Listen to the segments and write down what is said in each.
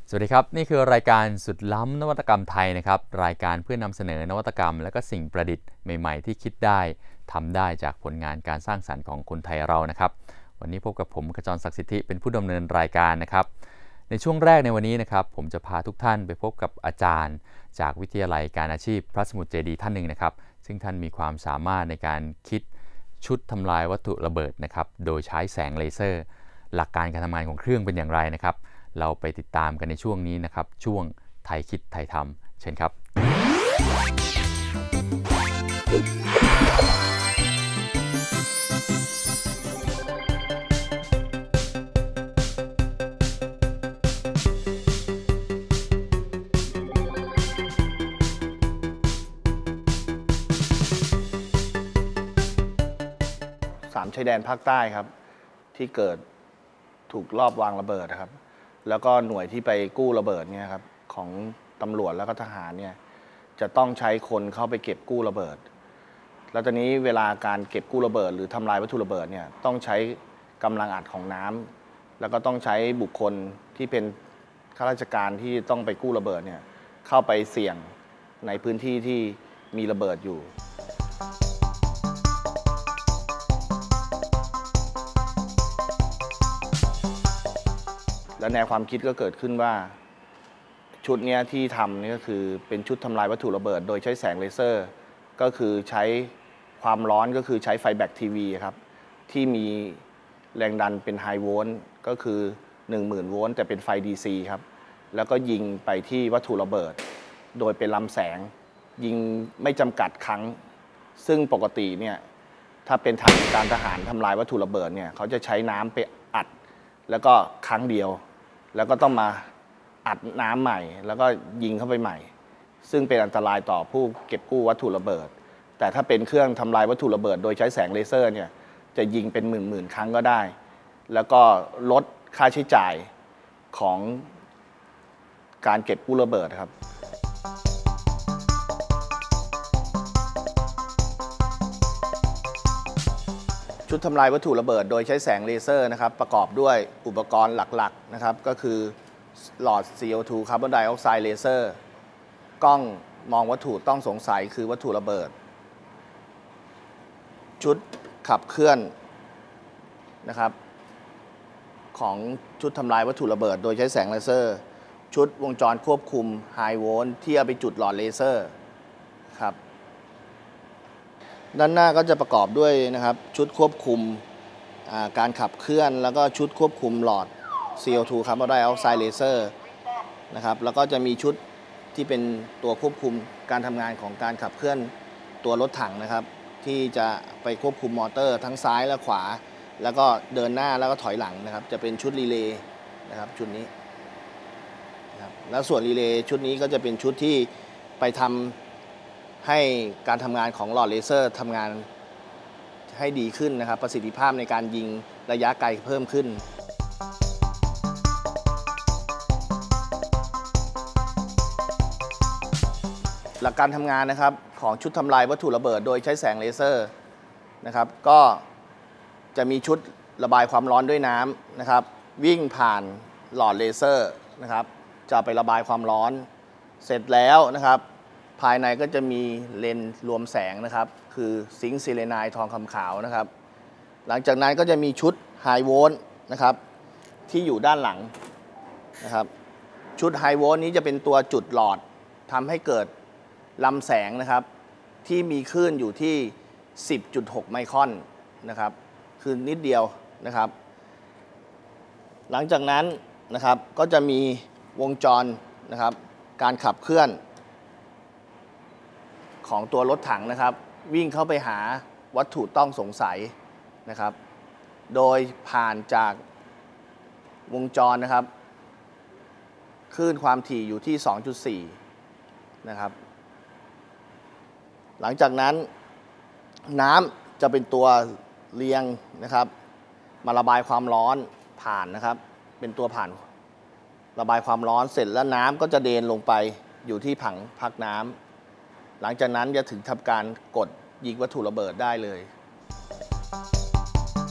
สวัสดีครับนี่คือรายการสุดล้ำนวัตกรรมไทยนะครับรายการเพื่อนำเสนอนวัตกรรมและก็สิ่งประดิษฐ์ใหม่ๆที่คิดได้ทำได้จากผลงานการสร้างสรรค์ของคนไทยเรานะครับวันนี้พบกับผมขจรศักดิ์สิทธิเป็นผู้ดำเนินรายการนะครับในช่วงแรกในวันนี้นะครับผมจะพาทุกท่านไปพบกับอาจารย์จากวิทยาลัยการอาชีพพระสมุทรเจดีย์ท่านหนึ่งนะครับซึ่งท่านมีความสามารถในการคิดชุดทำลายวัตถุระเบิดนะครับโดยใช้แสงเลเซอร์หลักการการทำงานของเครื่องเป็นอย่างไรนะครับเราไปติดตามกันในช่วงนี้นะครับช่วงไทยคิดไทยทำเชิญครับ 3 ชายแดนภาคใต้ครับที่เกิดถูกลอบวางระเบิดครับแล้วก็หน่วยที่ไปกู้ระเบิดเนี่ยครับของตำรวจแล้วก็ทหารเนี่ยจะต้องใช้คนเข้าไปเก็บกู้ระเบิดแล้วตอนนี้เวลาการเก็บกู้ระเบิดหรือทำลายวัตถุระเบิดเนี่ยต้องใช้กำลังอัดของน้ำแล้วก็ต้องใช้บุคคลที่เป็นข้าราชการที่ต้องไปกู้ระเบิดเนี่ยเข้าไปเสี่ยงในพื้นที่ที่มีระเบิดอยู่และแนวความคิดก็เกิดขึ้นว่าชุดนี้ที่ทำนี่ก็คือเป็นชุดทำลายวัตถุระเบิดโดยใช้แสงเลเซอร์ก็คือใช้ความร้อนก็คือใช้ไฟแบคทีวีครับที่มีแรงดันเป็นไฮโวลต์ก็คือ 10,000 โวลต์แต่เป็นไฟ DC ครับแล้วก็ยิงไปที่วัตถุระเบิดโดยเป็นลำแสงยิงไม่จำกัดครั้งซึ่งปกติเนี่ยถ้าเป็นทางการทหารทำลายวัตถุระเบิดเนี่ยเขาจะใช้น้ำไปอัดแล้วก็ครั้งเดียวแล้วก็ต้องมาอัดน้ำใหม่แล้วก็ยิงเข้าไปใหม่ซึ่งเป็นอันตรายต่อผู้เก็บกู้วัตถุระเบิดแต่ถ้าเป็นเครื่องทำลายวัตถุระเบิดโดยใช้แสงเลเซอร์เนี่ยจะยิงเป็นหมื่นครั้งก็ได้แล้วก็ลดค่าใช้จ่ายของการเก็บกู้ระเบิดครับชุดทำลายวัตถุระเบิดโดยใช้แสงเลเซอร์นะครับประกอบด้วยอุปกรณ์หลักๆนะครับก็คือหลอด CO2 คาร์บอนไดออกไซด์เลเซอร์กล้องมองวัตถุต้องสงสัยคือวัตถุระเบิดชุดขับเคลื่อนนะครับของชุดทำลายวัตถุระเบิดโดยใช้แสงเลเซอร์ชุดวงจรควบคุมไฮโวลต์ที่เอาไปจุดหลอดเลเซอร์ครับด้านหน้าก็จะประกอบด้วยนะครับชุดควบคุมการขับเคลื่อนแล้วก็ชุดควบคุมหลอด CO2 คาร์บอนไดออกไซด์เลเซอร์นะครับแล้วก็จะมีชุดที่เป็นตัวควบคุมการทำงานของการขับเคลื่อนตัวรถถังนะครับที่จะไปควบคุมมอเตอร์ทั้งซ้ายและขวาแล้วก็เดินหน้าแล้วก็ถอยหลังนะครับจะเป็นชุดรีเลย์นะครับชุดนี้นะครับแล้วส่วนรีเลย์ชุดนี้ก็จะเป็นชุดที่ไปทำให้การทำงานของหลอดเลเซอร์ทำงานให้ดีขึ้นนะครับประสิทธิภาพในการยิงระยะไกลเพิ่มขึ้นหลักการทำงานนะครับของชุดทำลายวัตถุระเบิดโดยใช้แสงเลเซอร์นะครับก็จะมีชุดระบายความร้อนด้วยน้ำนะครับวิ่งผ่านหลอดเลเซอร์นะครับจะไประบายความร้อนเสร็จแล้วนะครับภายในก็จะมีเลนส์รวมแสงนะครับคือซิงค์ซีเลไนด์ทองคำขาวนะครับหลังจากนั้นก็จะมีชุดไฮโวลต์นะครับที่อยู่ด้านหลังนะครับชุดไฮโวลต์นี้จะเป็นตัวจุดหลอดทำให้เกิดลำแสงนะครับที่มีคลื่นอยู่ที่ 10.6 ไมครอนนะครับคือนิดเดียวนะครับหลังจากนั้นนะครับก็จะมีวงจรนะครับการขับเคลื่อนของตัวรถถังนะครับวิ่งเข้าไปหาวัตถุต้องสงสัยนะครับโดยผ่านจากวงจรนะครับคลื่นความถี่อยู่ที่ 2.4 นะครับหลังจากนั้นน้ำจะเป็นตัวเรียงนะครับมาระบายความร้อนผ่านนะครับเป็นตัวผ่านระบายความร้อนเสร็จแล้วน้ำก็จะเดนลงไปอยู่ที่ผังพักน้ำหลังจากนั้นจะถึงทำการกดยิงวัตถุระเบิดได้เลย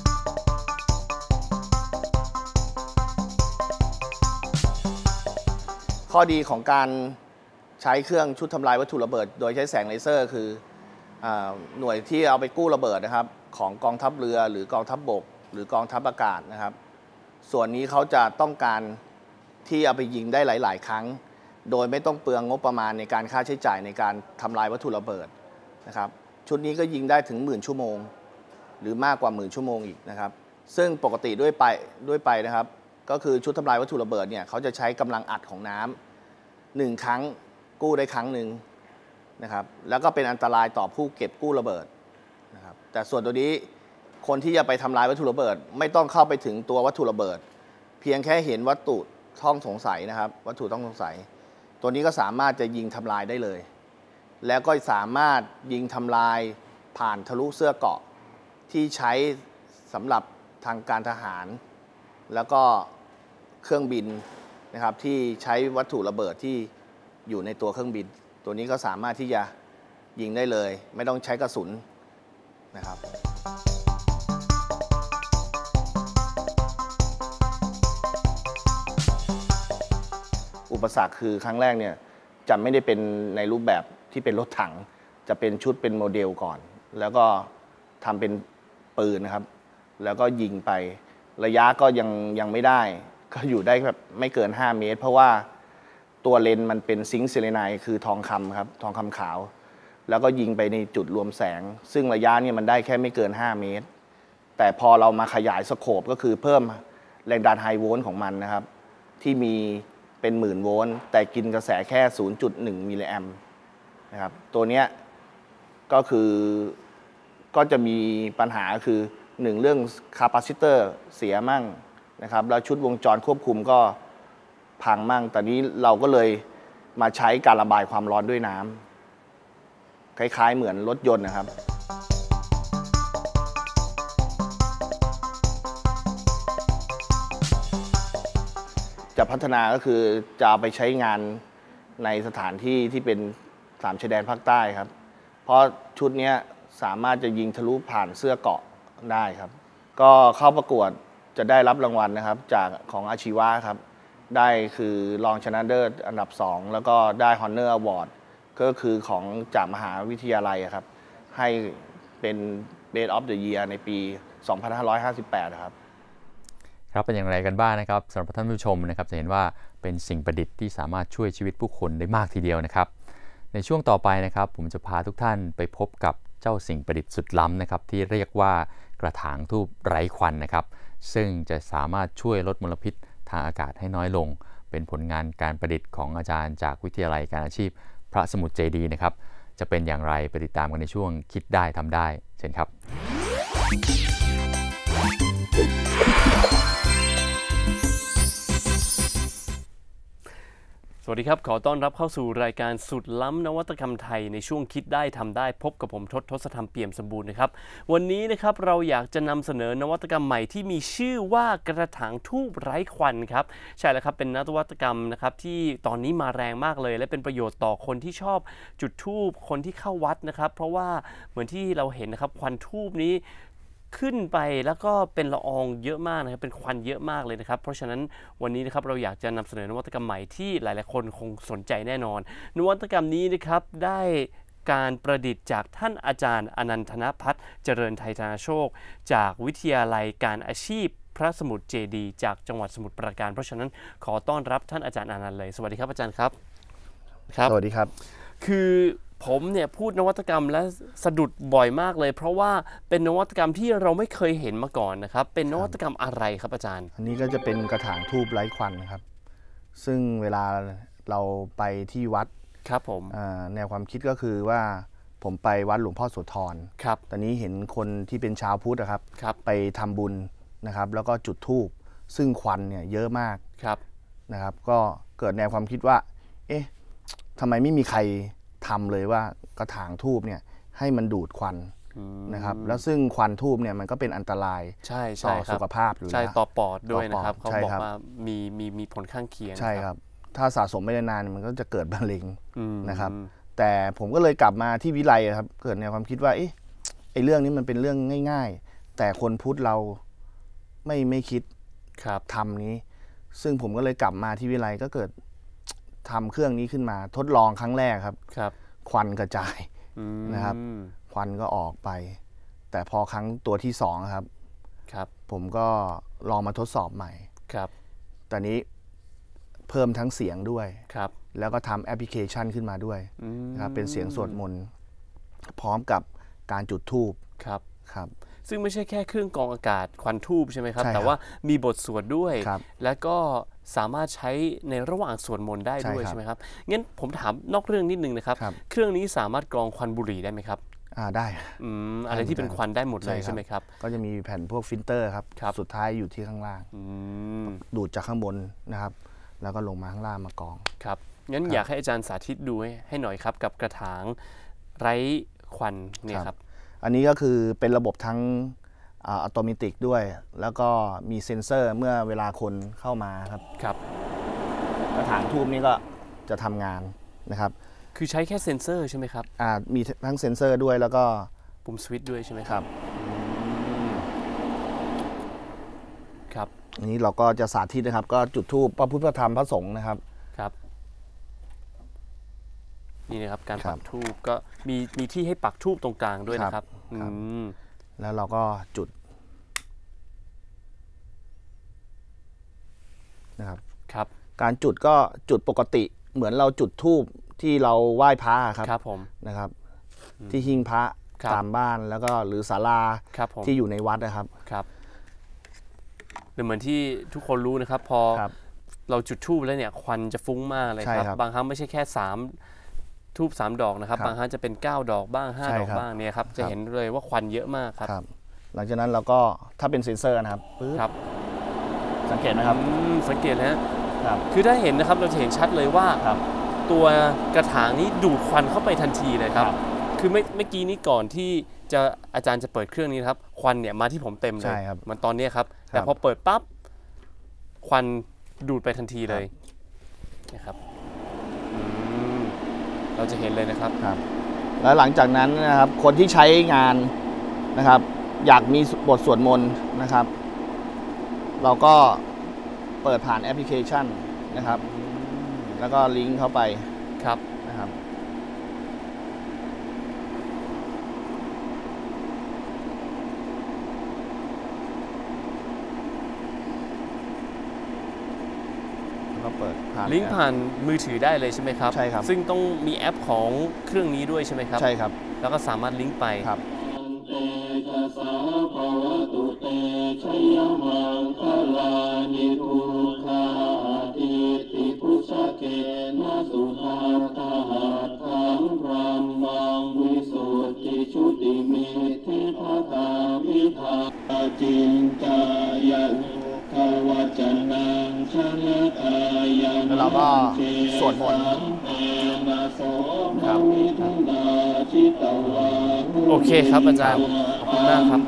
ชข้อดีของการใช้เครื่องชุดทำลายวัตถุระเบิดโดยใช้แสงเลเซอร์คือหน่วยที่เอาไปกู้ระเบิดนะครับของกองทัพเรือหรือกองทัพบกหรือกองทัพอากาศนะครับส่วนนี้เขาจะต้องการที่เอาไปยิงได้หลายๆครั้งโดยไม่ต้องเปลืองงบประมาณในการค่าใช้จ่ายในการทำลายวัตถุระเบิดนะครับชุดนี้ก็ยิงได้ถึง10,000 ชั่วโมงหรือมากกว่า10,000 ชั่วโมงอีกนะครับซึ่งปกติด้วยไปนะครับก็คือชุดทำลายวัตถุระเบิดเนี่ยเขาจะใช้กำลังอัดของน้ำ1 ครั้งกู้ได้ครั้งหนึ่งนะครับแล้วก็เป็นอันตรายต่อผู้เก็บกู้ระเบิดนะครับแต่ส่วนตัวนี้คนที่จะไปทำลายวัตถุระเบิดไม่ต้องเข้าไปถึงตัววัตถุระเบิดเพียงแค่เห็นวัตถุต้องสงสัยนะครับวัตถุต้องสงสัยตัวนี้ก็สามารถจะยิงทำลายได้เลยแล้วก็สามารถยิงทำลายผ่านทะลุเสื้อเกราะที่ใช้สำหรับทางการทหารแล้วก็เครื่องบินนะครับที่ใช้วัตถุระเบิดที่อยู่ในตัวเครื่องบินตัวนี้ก็สามารถที่จะยิงได้เลยไม่ต้องใช้กระสุนนะครับอุปสรรคคือครั้งแรกเนี่ยจะไม่ได้เป็นในรูปแบบที่เป็นรถถังจะเป็นชุดเป็นโมเดลก่อนแล้วก็ทำเป็นปืนนะครับแล้วก็ยิงไประยะก็ยังไม่ได้ก็อยู่ได้แบบไม่เกิน5 เมตรเพราะว่าตัวเลนมันเป็นซิงค์เซเลไนด์คือทองคำครับทองคำขาวแล้วก็ยิงไปในจุดรวมแสงซึ่งระยะเนี่ยมันได้แค่ไม่เกิน5 เมตรแต่พอเรามาขยายสโคปก็คือเพิ่มแรงดันไฮโวลต์ของมันนะครับที่มีเป็น10,000 โวลต์แต่กินกระแสแค่ 0.1 มิลลิแอมป์นะครับตัวเนี้ยก็คือก็จะมีปัญหาคือ1เรื่องคาปาซิเตอร์เสียมั่งนะครับแล้วชุดวงจรควบคุมก็พังมั่งตอนนี้เราก็เลยมาใช้การระบายความร้อนด้วยน้ำคล้ายๆเหมือนรถยนต์นะครับจะพัฒนาก็คือจะเอาไปใช้งานในสถานที่ที่เป็น3 ชายแดนภาคใต้ครับเพราะชุดนี้สามารถจะยิงทะลุผ่านเสื้อเกราะได้ครับก็เข้าประกวดจะได้รับรางวัลนะครับจากของอาชีวะครับได้คือรองชนะเลิศอันดับ2แล้วก็ได้ Honor Award ก็คือของจากมหาวิทยาลัยครับให้เป็น Best of the Year ในปี 2558 ครับครับเป็นอย่างไรกันบ้างนะครับสำหรับท่านผู้ชมนะครับจะเห็นว่าเป็นสิ่งประดิษฐ์ที่สามารถช่วยชีวิตผู้คนได้มากทีเดียวนะครับในช่วงต่อไปนะครับผมจะพาทุกท่านไปพบกับเจ้าสิ่งประดิษฐ์สุดล้ำนะครับที่เรียกว่ากระถางทูบไร้ควันนะครับซึ่งจะสามารถช่วยลดมลพิษทางอากาศให้น้อยลงเป็นผลงานการประดิษฐ์ของอาจารย์จากวิทยาลัยการอาชีพพระสมุทรเจดีย์นะครับจะเป็นอย่างไรไปติดตามกันในช่วงคิดได้ทำได้เช่นครับสวัสดีครับขอต้อนรับเข้าสู่รายการสุดล้ำนวัตกรรมไทยในช่วงคิดได้ทำได้พบกับผมทศธรรมเปี่ยมสมบูรณ์นะครับวันนี้นะครับเราอยากจะนำเสนอนวัตกรรมใหม่ที่มีชื่อว่ากระถางทูบไร้ควันครับใช่แล้วครับเป็นนวัตกรรมนะครับที่ตอนนี้มาแรงมากเลยและเป็นประโยชน์ต่อคนที่ชอบจุดธูปคนที่เข้าวัดนะครับเพราะว่าเหมือนที่เราเห็นนะครับควันธูปนี้ขึ้นไปแล้วก็เป็นละอองเยอะมากนะครับเป็นควันเยอะมากเลยนะครับเพราะฉะนั้นวันนี้นะครับเราอยากจะนำเสนอนวัตกรรมใหม่ที่หลายๆคนคงสนใจแน่นอนนวัตกรรมนี้นะครับได้การประดิษฐ์จากท่านอาจารย์อนันทนภัทรเจริญไทยธนาโชคจากวิทยาลัยการอาชีพพระสมุทรเจดีย์จากจังหวัดสมุทรปราการเพราะฉะนั้นขอต้อนรับท่านอาจารย์อนันต์เลยสวัสดีครับอาจารย์ครับสวัสดีครับคือผมเนี่ยพูดนวัตกรรมและสะดุดบ่อยมากเลยเพราะว่าเป็นนวัตกรรมที่เราไม่เคยเห็นมาก่อนนะครับเป็นนวัตกรรมอะไรครับอาจารย์อันนี้ก็จะเป็นกระถางทูบไร้ควันนะครับซึ่งเวลาเราไปที่วัดครับผมแนวความคิดก็คือว่าผมไปวัดหลวงพ่อโสธรครับตอนนี้เห็นคนที่เป็นชาวพุทธนะครับไปทำบุญนะครับแล้วก็จุดธูปซึ่งควันเนี่ยเยอะมากนะครับก็เกิดแนวความคิดว่าเอ๊ะทำไมไม่มีใครทำเลยว่ากระถางทูบเนี่ยให้มันดูดควันนะครับแล้วซึ่งควันทูบเนี่ยมันก็เป็นอันตรายต่อสุขภาพอยู่แล้วใช่ต่อปอดด้วยนะครับเขาบอกว่ามีผลข้างเคียงใช่ครับถ้าสะสมไม่นานมันก็จะเกิดมะเร็งนะครับแต่ผมก็เลยกลับมาที่วิไลครับเกิดแนวความคิดว่าเอ๊ะไอ้เรื่องนี้มันเป็นเรื่องง่ายๆแต่คนพุทธเราไม่คิดทำนี้ซึ่งผมก็เลยกลับมาที่วิไลก็เกิดทำเครื่องนี้ขึ้นมาทดลองครั้งแรกครับครับควันกระจายนะครับอืมควันก็ออกไป แต่พอครั้งตัวที่สองครับครับผมก็ลองมาทดสอบใหม่ครับตอนนี้เพิ่มทั้งเสียงด้วยครับแล้วก็ทำแอปพลิเคชันขึ้นมาด้วยอืมนะครับเป็นเสียงสวดมนต์พร้อมกับการจุดธูปครับครับซึ่งไม่ใช่แค่เครื่องกรองอากาศควันทูบใช่ไหมครับใช่ครับแต่ว่ามีบทสวดด้วยครับและก็สามารถใช้ในระหว่างสวดมนต์ได้ด้วยใช่ครับใช่ไหมครับงั้นผมถามนอกเรื่องนิดนึงนะครับครับเครื่องนี้สามารถกรองควันบุหรี่ได้ไหมครับได้อะไรที่เป็นควันได้หมดเลยใช่ครับใช่ไหมครับก็จะมีแผ่นพวกฟิลเตอร์ครับครับสุดท้ายอยู่ที่ข้างล่างอืมดูดจากข้างบนนะครับ แล้วก็ลงมาข้างล่างมากรองครับงั้นอยากให้อาจารย์สาธิตดูให้หน่อยครับกับกระถางไร้ควันเนี่ยครับอันนี้ก็คือเป็นระบบทั้งอัตโนมัติด้วย แล้วก็มีเซ็นเซอร์เมื่อเวลาคนเข้ามาครับครับกระถางทูบนี้ก็จะทำงานนะครับคือใช้แค่เซ็นเซอร์ใช่ไหมครับมีทั้งเซ็นเซอร์ด้วยแล้วก็ปุ่มสวิตช์ด้วยใช่ไหมคครัรับบ ครับอันนี้เราก็จะสาธิตนะครับ ก็จุดธูปพระพุทธพระธรรมพระสงฆ์นะครับครับนี่นะครับการครัปับกธูปก็มีที่ให้ปักธูปตรงกลางด้วยนะครับครับอืมแล้วเราก็จุดนะครับครับการจุดก็จุดปกติเหมือนเราจุดธูปที่เราไหว้พระครับครับผมนะครับ ที่หิ้งพระครับตามบ้านแล้วก็หรือศาลาครับผมที่อยู่ในวัดนะครับครับหรือเหมือนที่ทุกคนรู้นะครับ พอครับเราจุดธูปแล้วเนี่ยควันจะฟุ้งมากเลยใช่ครับครับบางครั้งไม่ใช่แค่3ธูป3 ดอกนะครับครับบางครั้งจะเป็น9 ดอกบ้างใช่ 5 ดอกครับบ้างเนี่ยครับจะครับเห็นเลยว่าควันเยอะมากครับครับ หลังจากนั้นเราก็ถ้าเป็นเซ็นเซอร์นะครับปึ๊บครับสังเกตนะครับสังเกตนะฮะครับคือถ้าเห็นนะครับเราจะเห็นชัดเลยว่าครับตัวกระถางนี้ดูดควันเข้าไปทันทีเลยครับครับคือเมื่อกี้นี้ก่อนที่อาจารย์จะเปิดเครื่องนี้นะครับควันเนี่ยมาที่ผมเต็มเลใช่ยครับเหมันตอนเนี้ยครับครับแต่พอเปิดปั๊บควันดูดไปทันทีเลยนะครับอืมเราจะเห็นเลยนะครับครับ แล้วหลังจากนั้นนะครับคนที่ใช้งานนะครับ อยากมีบทสวดมนต์นะครับ เราก็เปิดผ่านแอปพลิเคชันนะครับ แล้วก็ลิงก์เข้าไปครับนะครับ แล้วก็เปิดผ่านลิงก์ผ่านมือถือได้เลยใช่ไหมครับใช่ครับซึ่งต้องมีแอปของเครื่องนี้ด้วยใช่ไหมครับใช่ครับแล้วก็สามารถลิงก์ไปครับเตชะสาภวตุเตชะยมังคลานิพุทธาทิติพุชเกนะสุทัตถะธังพรัมมังวิสุทธิชุติมิทิภคาวิภาจินจายันทวัจนังชนะกายันแล้วเราก็สวดมนต์ครับโอเคครับอาจารย์ขอบคุณมากครับ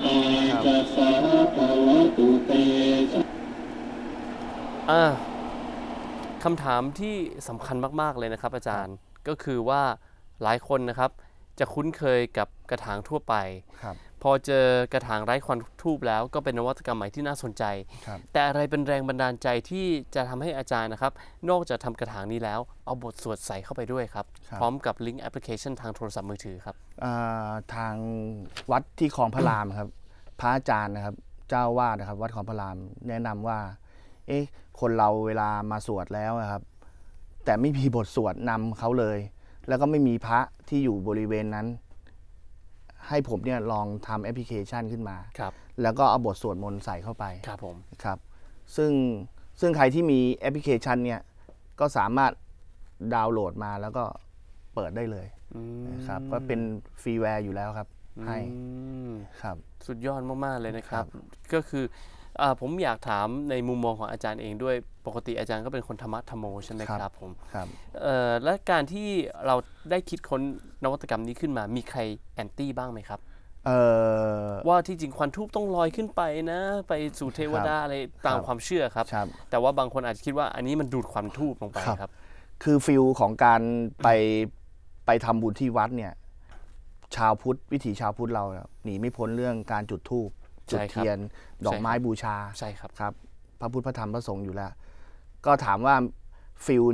คำถามที่สำคัญมากๆเลยนะครับอาจารย์ก็คือว่าหลายคนนะครับจะคุ้นเคยกับกระถางทั่วไปครับพอเจอกระถางไร้ควันทูบแล้วก็เป็นนวัตกรรมใหม่ที่น่าสนใจครับแต่อะไรเป็นแรงบันดาลใจที่จะทำให้อาจารย์นะครับนอกจากทำกระถางนี้แล้วเอาบทสวดใส่เข้าไปด้วยครับครับพร้อมกับลิงก์แอปพลิเคชันทางโทรศัพท์มือถือครับทางวัดที่คลองพระรามครับ พระอาจารย์นะครับ เจ้าวาดนะครับ วัดคลองพระรามแนะนำว่า คนเราเวลามาสวดแล้วนะครับ แต่ไม่มีบทสวดนำเขาเลย แล้วก็ไม่มีพระที่อยู่บริเวณนั้น ให้ผมเนี่ยลองทำแอปพลิเคชันขึ้นมาครับแล้วก็เอาบทสวดมนต์ใส่เข้าไปครับผมครับ ซึ่งใครที่มีแอปพลิเคชันเนี่ยก็สามารถดาวน์โหลดมาแล้วก็เปิดได้เลยนะครับก็เป็นฟรีแวร์อยู่แล้วครับให้อืมครับสุดยอดมากๆเลยนะครับ ก็คือผมอยากถามในมุมมองของอาจารย์เองด้วยปกติอาจารย์ก็เป็นคนธรรมะธรรมโมใช่ไหมครับผมครับและการที่เราได้คิดค้นนวัตกรรมนี้ขึ้นมามีใครแอนตี้บ้างไหมครับ ว่าที่จริงควันทูบต้องลอยขึ้นไปนะ ไปสู่เทวดาอะไรตามความเชื่อครับครับแต่ว่าบางคนอาจจะคิดว่าอันนี้มันดูดควันทูบลงไปครับครับคือฟิลของการไปทำบุญที่วัดเนี่ย ชาวพุทธวิถีชาวพุทธเราเนี่ยหนีไม่พ้นเรื่องการจุดธูปจุดใช่ครับเทียน ดอกไม้บูชาใช่ครับครับ พระพุทธพระธรรมพระสงฆ์อยู่แล้ว ก็ถามว่าฟิลเนี่ย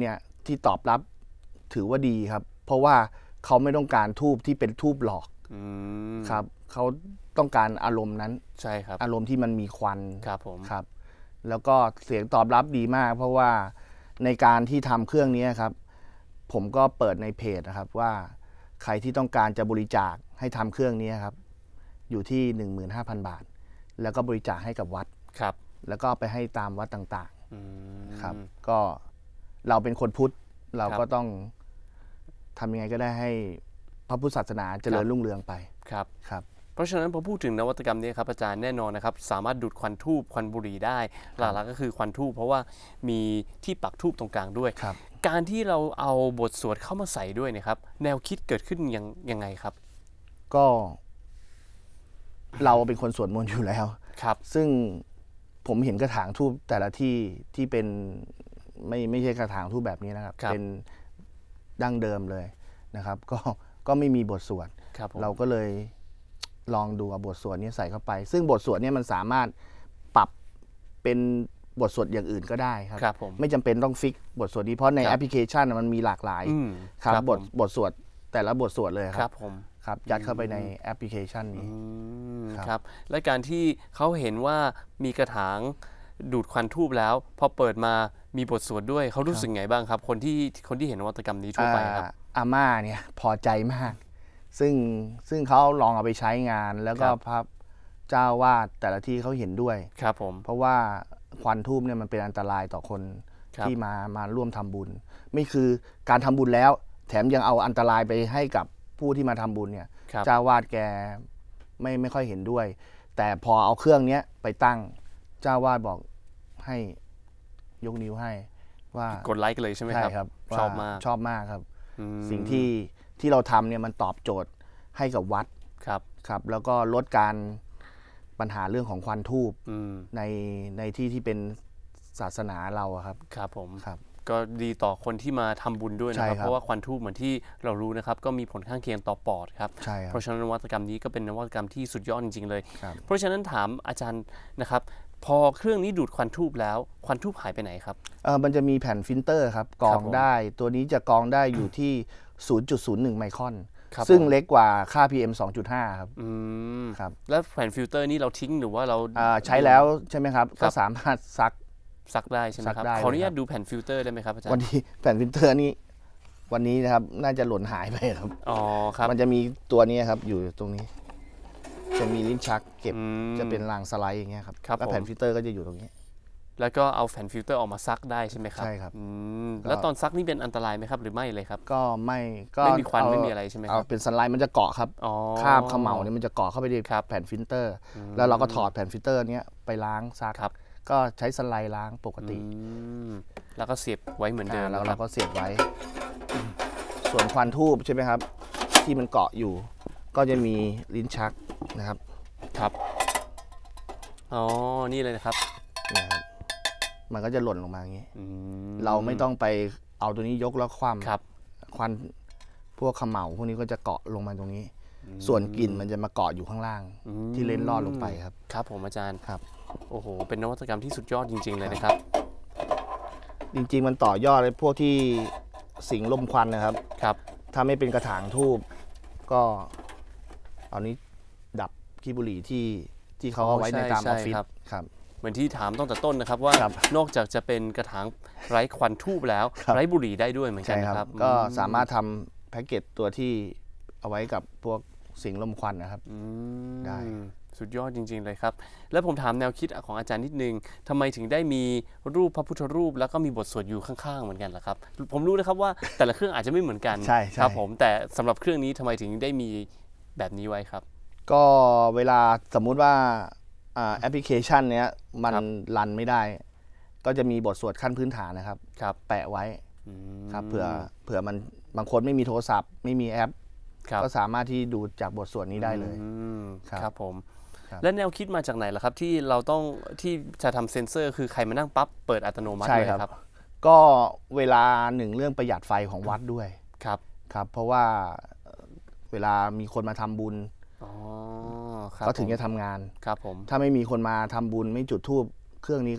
ที่ตอบรับถือว่าดีครับ เพราะว่าเขาไม่ต้องการทูบที่เป็นทูบหลอกครับเขาต้องการอารมณ์นั้นใช่ครับอารมณ์ที่มันมีควันครับผมครับแล้วก็เสียงตอบรับดีมาก เพราะว่าในการที่ทำเครื่องนี้ครับผมก็เปิดในเพจนะครับว่าใครที่ต้องการจะบริจาคให้ทำเครื่องนี้ครับอยู่ที่ 15,000 บาทแล้วก็บริจาคให้กับวัดครับแล้วก็ไปให้ตามวัดต่างๆครับก็เราเป็นคนพุทธเราก็ต้องทำยังไงก็ได้ให้พระพุทธศาสนาเจริญรุ่งเรืองไปครับครับเพราะฉะนั้นพอพูดถึงนวัตกรรมนี้ครับอาจารย์แน่นอนนะครับสามารถดูดควันทูบควันบุหรี่ได้หลักๆก็คือควันทูบเพราะว่ามีที่ปักทูบตรงกลางด้วยการที่เราเอาบทสวดเข้ามาใส่ด้วยนะครับแนวคิดเกิดขึ้นยังไงครับก็เราเป็นคนสวดมนต์อยู่แล้วครับซึ่งผมเห็นกระถางทูบแต่ละที่ที่เป็นไม่ใช่กระถางทูบแบบนี้นะครับเป็นดั้งเดิมเลยนะครับก็ไม่มีบทสวดเราก็เลยลองดูเอาบทสวดนี้ใส่เข้าไปซึ่งบทสวดนี้มันสามารถปรับเป็นบทสวดอย่างอื่นก็ได้ครับไม่จำเป็นต้องฟิกบทสวดนี้เพราะในแอปพลิเคชันมันมีหลากหลายครับบทสวดแต่ละบทสวดเลยครับครับยัดเข้าไปในแอปพลิเคชันนี้ครับและการที่เขาเห็นว่ามีกระถางดูดควันทูบแล้วพอเปิดมามีบทสวดด้วยเขารู้สึกไงบ้างครับคนที่เห็นนวัตกรรมนี้ทั่วไปครับอาม่าเนี่ยพอใจมากซึ่งเขาลองเอาไปใช้งานแล้วก็พระเจ้าวาดแต่ละที่เขาเห็นด้วยครับผมเพราะว่าควันทูบเนี่ยมันเป็นอันตรายต่อคนที่มาร่วมทำบุญไม่คือการทำบุญแล้วแถมยังเอาอันตรายไปให้กับผู้ที่มาทำบุญเนี่ยเจ้าวาดแกไม่ค่อยเห็นด้วยแต่พอเอาเครื่องนี้ไปตั้งเจ้าวาดบอกให้ยกนิ้วให้ว่ากดไลค์เลยใช่ไหมครับชอบมากครับสิ่งที่เราทำเนี่ยมันตอบโจทย์ให้กับวัดครับแล้วก็ลดการปัญหาเรื่องของควันทูบในที่เป็นศาสนาเราครับครับผมครับก็ดีต่อคนที่มาทำบุญด้วยนะครับเพราะว่าควันทูบเหมือนที่เรารู้นะครับก็มีผลข้างเคียงต่อปอดครับเพราะฉะนั้นนวัตกรรมนี้ก็เป็นนวัตกรรมที่สุดยอดจริงๆเลยเพราะฉะนั้นถามอาจารย์นะครับพอเครื่องนี้ดูดควันทูบแล้วควันทูบหายไปไหนครับมันจะมีแผ่นฟิลเตอร์ครับกรองได้ตัวนี้จะกรองได้อยู่ที่ 0.01 ไมครอนซึ่งเล็กกว่าค่า PM 2.5 ครับครับแล้วแผ่นฟิลเตอร์นี่เราทิ้งหรือว่าเราใช้แล้วใช่ไหมครับก็สามารถซักได้ใช่ไหมครับขออนุญาตดูแผ่นฟิลเตอร์ได้ไหมครับอาจารย์วันนี้แผ่นฟิลเตอร์นี้วันนี้นะครับน่าจะหล่นหายไปครับอ๋อครับมันจะมีตัวนี้ครับอยู่ตรงนี้จะมีลิ้นชักเก็บจะเป็นรางสไลด์อย่างเงี้ยครับแล้วแผ่นฟิลเตอร์ก็จะอยู่ตรงนี้แล้วก็เอาแผ่นฟิลเตอร์ออกมาซักได้ใช่ไหมครับใช่ครับแล้วตอนซักนี่เป็นอันตรายไหมครับหรือไม่เลยครับก็ไม่มีควันไม่มีอะไรใช่ไหมครับเป็นสไลด์มันจะเกาะครับคราบเขม่าเนี่ยมันจะเกาะเข้าไปในแผ่นฟิลเตอร์แล้วเราก็ถอดแผ่นฟิลเตอร์นี้ไปล้างซักก็ใช้สไลด์ล้างปกติแล้วก็เสียบไว้เหมือนเดิมแล้วเราก็เสียบไว้ส่วนควันทูบใช่ไหมครับที่มันเกาะอยู่ก็จะมีลิ้นชักนะครับครับอ๋อนี่เลยนะครับมันก็จะหล่นลงมาอย่างนี้เราไม่ต้องไปเอาตัวนี้ยกแล้วคว่ำควันพวกเขม่าพวกนี้ก็จะเกาะลงมาตรงนี้ส่วนกลิ่นมันจะมาเกาะอยู่ข้างล่างที่เล่นลอดลงไปครับครับผมอาจารย์ครับโอ้โหเป็นนวัตกรรมที่สุดยอดจริงๆเลยนะครับจริงๆมันต่อยอดเลยพวกที่สิงลมควันนะครับถ้าไม่เป็นกระถางทูบก็เอานี้ดับขี้บุหรี่ที่เขาเอาไว้ในตามออฟฟิศครับเหมือนที่ถามตั้งแต่ต้นนะครับว่านอกจากจะเป็นกระถางไร้ควันทูบแล้วไร้บุหรี่ได้ด้วยเหมือนกันนะครับก็สามารถทำแพ็กเกจตัวที่เอาไว้กับพวกสิงลมควันนะครับได้สุดยอดจริงๆเลยครับแล้วผมถามแนวคิดของอาจารย์นิดนึงทำไมถึงได้มีรูปพระพุทธรูปแล้วก็มีบทสวดอยู่ข้างๆเหมือนกันล่ะครับผมรู้นะครับว่าแต่ละเครื่องอาจจะไม่เหมือนกันครับผมแต่สำหรับเครื่องนี้ทำไมถึงได้มีแบบนี้ไว้ครับก็เวลาสมมุติว่าแอปพลิเคชันเนี้ยมันรันไม่ได้ก็จะมีบทสวดขั้นพื้นฐานนะครับแปะไว้ครับเผื่อมันบางคนไม่มีโทรศัพท์ไม่มีแอปก็สามารถที่ดูจากบทสวดนี้ได้เลยครับผมและแนวคิดมาจากไหนล่ะครับที่เราต้องที่จะทำเซ็นเซอร์คือใครมานั่งปั๊บเปิดอัตโนมัติเลยครับก็เวลาหนึ่งเรื่องประหยัดไฟของวัดด้วยครับเพราะว่าเวลามีคนมาทำบุญก็ถึงจะทำงานครับผมถ้าไม่มีคนมาทำบุญไม่จุดธูปเครื่องนี้ก็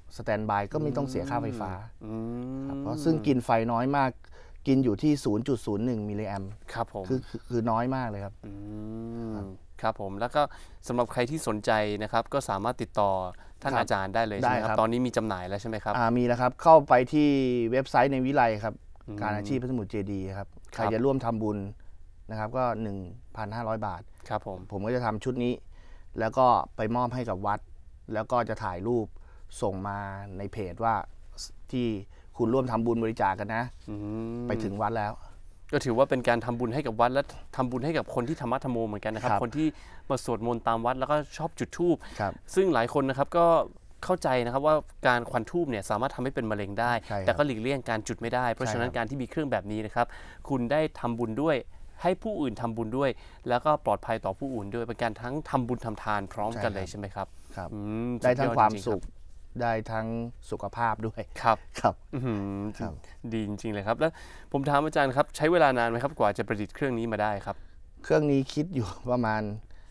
สแตนบายก็ไม่ต้องเสียค่าไฟฟ้าอืมครับเพราะซึ่งกินไฟน้อยมากกินอยู่ที่ 0.01 มิลลิแอมป์ครับผมคือน้อยมากเลยครับครับผมแล้วก็สำหรับใครที่สนใจนะครับก็สามารถติดต่อท่านครับอาจารย์ได้เลยใช่ไหมได้คครัรับบ ตอนนี้มีจำหน่ายแล้วใใช่ไหมครับมีแล้วครับเข้าไปที่เว็บไซต์ในวิไลครับการอาชีพพระสมุทรเจดีย์ครับใครจะร่วมทำบุญนะครับก็ 1,500 บาทครับผมผมก็จะทำชุดนี้ แล้วก็ไปมอบให้กับวัด แล้วก็จะถ่ายรูปส่งมาในเพจว่าที่คุณร่วมทำบุญบริจาคกันนะ ไปถึงวัดแล้วก็ถือว่าเป็นการทำบุญให้กับวัดและทำบุญให้กับคนที่ธรรมะธรรมโมเหมือนกันนะครับครับคนที่มาสวดมนต์ตามวัดแล้วก็ชอบจุดธูปครับซึ่งหลายคนนะครับก็เข้าใจนะครับว่าการควันธูปเนี่ยสามารถทำให้เป็นมะเร็งได้ใช่ครับแต่ก็หลีกเลี่ยงการจุดไม่ได้ เพราะฉะนั้นใช่ครับการที่มีเครื่องแบบนี้นะครับคุณได้ทำบุญด้วยให้ผู้อื่นทำบุญด้วย แล้วก็ปลอดภัยต่อผู้อื่นด้วยเป็นการทั้งทำบุญทำทานพร้อมกันเลยใช่ไหมครับครับอืมได้ทั้งสุยอความจริงๆสุรับขได้ทั้งสุขภาพด้วยครับครับอื้อหือครับดีจริงๆเลยครับแล้วผมถามอาจารย์ครับใช้เวลานานไหมครับกว่าจะประดิษฐ์เครื่องนี้มาได้ครับเครื่องนี้คิดอยู่ประมาณ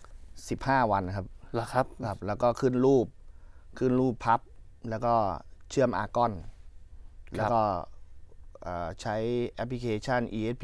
15 วันครับเหรอครับครับแล้วก็ขึ้นรูปพับ แล้วก็เชื่อมอาร์กอน แล้วก็ใช้แอปพลิเคชัน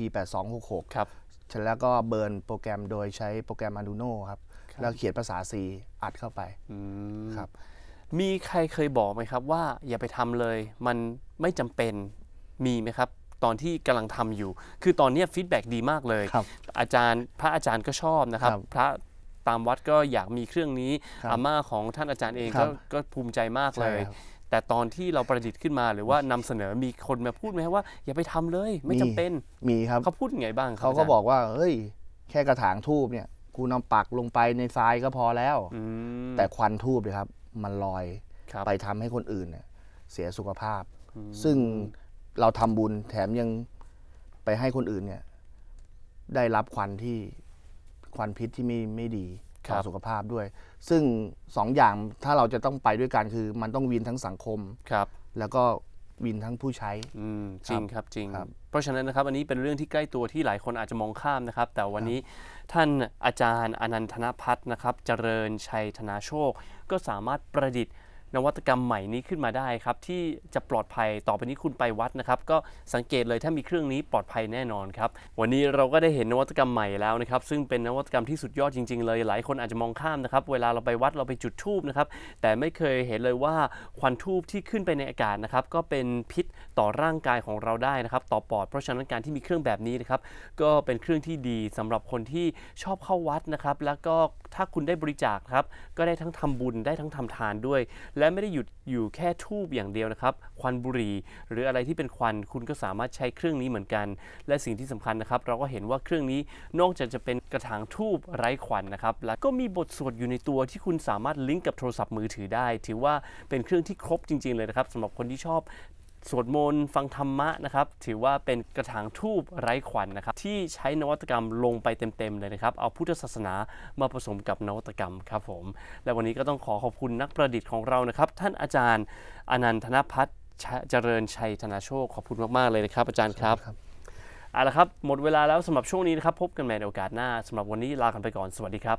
ESP8266 ครับแล้วก็เบิร์นโปรแกรมโดยใช้โปรแกรม Arduino ครับ แล้วเขียนภาษา C อัดเข้าไปอืมครับมีใครเคยบอกไหมครับว่าอย่าไปทำเลยมันไม่จำเป็นมีไหมครับ ตอนที่กำลังทำอยู่ คือตอนนี้ฟีดแบ็ดีมากเลยครับพระอาจารย์ก็ชอบนะครับครับพระตามวัดก็อยากมีเครื่องนี้ครับอาม่าของท่านอาจารย์เองครับก็ภูมิใจมากเลยใช่ครับแต่ตอนที่เราประดิษฐ์ขึ้นมาหรือว่านำเสนอมีคนมาพูดไหมครับว่าอย่าไปทำเลยไม่จำเป็นมีครับเขาพูดยังไงบ้างครับเขาก็จรย์บอกว่าเฮ้ยแค่กระถางทูบเนี่ยคุณเอาปักลงไปในทรายก็พอแล้วอืมแต่ควันทูบเลยครับ มันลอยครับไปทำให้คนอื่นเนี่ยเสียสุขภาพ ซึ่งเราทำบุญแถมยังไปให้คนอื่นเนี่ยได้รับควันพิษที่ไม่ดีต่อสุขภาพด้วย ซึ่งสองอย่างถ้าเราจะต้องไปด้วยกันคือมันต้องวินทั้งสังคมครับแล้วก็วินทั้งผู้ใช้จริงครับจริงครับเพราะฉะนั้นนะครับอันนี้เป็นเรื่องที่ใกล้ตัวที่หลายคนอาจจะมองข้ามนะครับ แต่วันนี้ท่านอาจารย์อนันทนพัฒน์นะครับเจริญชัยธนาโชค ก็สามารถประดิษฐ์นวัตกรรมใหม่นี้ขึ้นมาได้ครับที่จะปลอดภัยต่อไปนี้คุณไปวัดนะครับก็สังเกตเลยถ้ามีเครื่องนี้ปลอดภัยแน่นอนครับวันนี้เราก็ได้เห็นนวัตกรรมใหม่แล้วนะครับซึ่งเป็นนวัตกรรมที่สุดยอดจริงๆเลยหลายคนอาจจะมองข้ามนะครับเวลาเราไปวัดเราไปจุดธูปนะครับแต่ไม่เคยเห็นเลยว่าควันธูปที่ขึ้นไปในอากาศนะครับก็เป็นพิษต่อร่างกายของเราได้นะครับต่อปอดเพราะฉะนั้นการที่มีเครื่องแบบนี้นะครับก็เป็นเครื่องที่ดีสำหรับคนที่ชอบเข้าวัดนะครับแล้วก็ถ้าคุณได้บริจาคครับก็ได้ทั้งทำบุญได้ทั้งทำทานด้วย และไม่ได้หยุดอยู่แค่ธูปอย่างเดียวนะครับควันบุหรี่หรืออะไรที่เป็นควันคุณก็สามารถใช้เครื่องนี้เหมือนกัน และสิ่งที่สำคัญนะครับเราก็เห็นว่าเครื่องนี้นอกจากจะเป็นกระถางธูปไร้ควันนะครับแล้วก็มีบทสวดอยู่ในตัวที่คุณสามารถลิงก์กับโทรศัพท์มือถือได้ ถือว่าเป็นเครื่องที่ครบจริงๆเลยนะครับสำหรับคนที่ชอบสวดมนต์ฟังธรรมะนะครับถือว่าเป็นกระถางธูปไร้ควันนะครับที่ใช้นวัตกรรมลงไปเต็มๆเลยนะครับเอาพุทธศาสนามาผสมกับนวัตกรรมครับผมและวันนี้ก็ต้องขอบคุณนักประดิษฐ์ของเรานะครับท่านอาจารย์อนันทนพัฒน์เจริญชัยธนาโชคขอบคุณมากๆเลยนะครับอาจารย์ครับเอาละครับหมดเวลาแล้วสำหรับช่วงนี้นะครับพบกันใหม่ในโอกาสหน้าสำหรับวันนี้ลากันไปก่อนสวัสดีครับ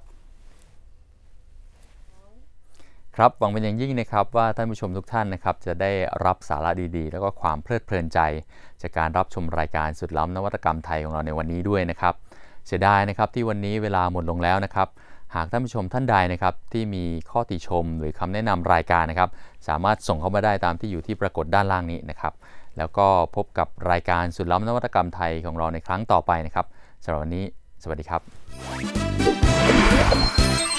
ครับหวังเป็นอย่างยิ่งนะครับว่าท่านผู้ชมทุกท่านนะครับจะได้รับสาระดีๆแล้วก็ความเพลิดเพลินใจจากการรับชมรายการสุดล้ำนวัตกรรมไทยของเราในวันนี้ด้วยนะครับเสียดายนะครับที่วันนี้เวลาหมดลงแล้วนะครับหากท่านผู้ชมท่านใดนะครับที่มีข้อติชมหรือคำแนะนำรายการนะครับสามารถส่งเข้ามาได้ตามที่อยู่ที่ปรากฏด้านล่างนี้นะครับแล้วก็พบกับรายการสุดล้ำนวัตกรรมไทยของเราในครั้งต่อไปนะครับสำหรับวันนี้สวัสดีครับ